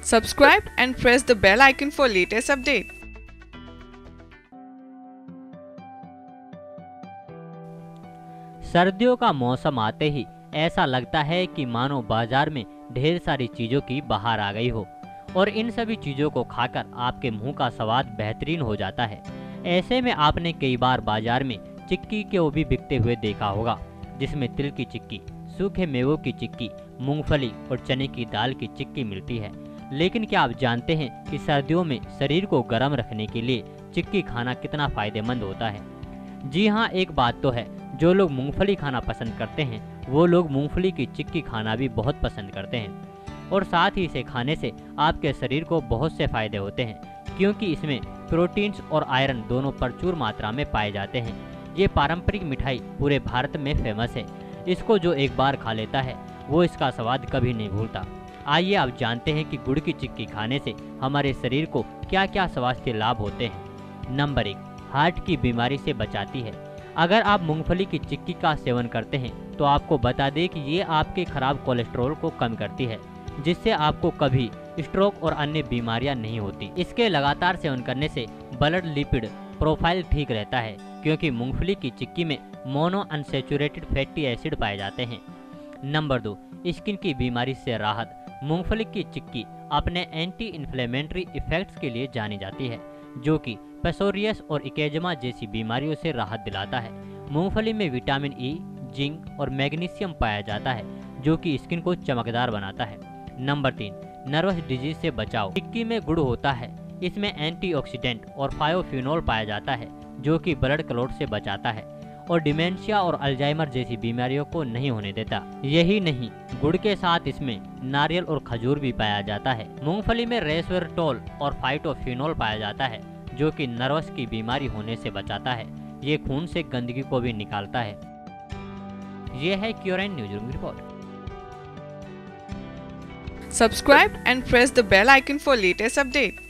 Subscribe and press the bell icon for latest update. सर्दियों का मौसम आते ही ऐसा लगता है कि मानो बाजार में ढेर सारी चीजों की बहार आ गई हो और इन सभी चीजों को खाकर आपके मुंह का स्वाद बेहतरीन हो जाता है। ऐसे में आपने कई बार बाजार में चिक्की के वो भी बिकते हुए देखा होगा, जिसमें तिल की चिक्की, सूखे मेवों की चिक्की, मूंगफली और चने की दाल की चिक्की मिलती है। लेकिन क्या आप जानते हैं कि सर्दियों में शरीर को गर्म रखने के लिए चिक्की खाना कितना फायदेमंद होता है? जी हाँ, एक बात तो है, जो लोग मूंगफली खाना पसंद करते हैं वो लोग मूंगफली की चिक्की खाना भी बहुत पसंद करते हैं। और साथ ही इसे खाने से आपके शरीर को बहुत से फायदे होते हैं, क्योंकि इसमें प्रोटीन्स और आयरन दोनों प्रचुर मात्रा में पाए जाते हैं। ये पारंपरिक मिठाई पूरे भारत में फेमस है। इसको जो एक बार खा लेता है वो इसका स्वाद कभी नहीं भूलता। आइए आप जानते हैं कि गुड़ की चिक्की खाने से हमारे शरीर को क्या क्या स्वास्थ्य लाभ होते हैं। नंबर 1, हार्ट की बीमारी से बचाती है। अगर आप मूंगफली की चिक्की का सेवन करते हैं तो आपको बता दें कि ये आपके खराब कोलेस्ट्रॉल को कम करती है, जिससे आपको कभी स्ट्रोक और अन्य बीमारियां नहीं होती। इसके लगातार सेवन करने से ब्लड लिपिड प्रोफाइल ठीक रहता है, क्योंकि मूंगफली की चिक्की में मोनो अनसैचुरेटेड फैटी एसिड पाए जाते हैं। नंबर 2, स्किन की बीमारी से राहत। मूंगफली की चिक्की अपने एंटी इन्फ्लेमेटरी इफेक्ट्स के लिए जानी जाती है, जो कि पेसोरियस और इकेजमा जैसी बीमारियों से राहत दिलाता है। मूंगफली में विटामिन ई, जिंक और मैग्नीशियम पाया जाता है, जो कि स्किन को चमकदार बनाता है। नंबर 3, नर्वस डिजीज से बचाव। चिक्की में गुड़ होता है, इसमें एंटीऑक्सीडेंट और फायोफिनोल पाया जाता है, जो कि ब्लड क्लॉट से बचाता है और डिमेंशिया और अल्जाइमर जैसी बीमारियों को नहीं होने देता। यही नहीं, गुड़ के साथ इसमें नारियल और खजूर भी पाया जाता है। मूंगफली में रेसवेरेट्रोल और फाइटोफिनोल पाया जाता है, जो कि नर्वस की बीमारी होने से बचाता है। ये खून से गंदगी को भी निकालता है। ये है क्यूरेन newsroom report. Subscribe and press the bell icon for latest update.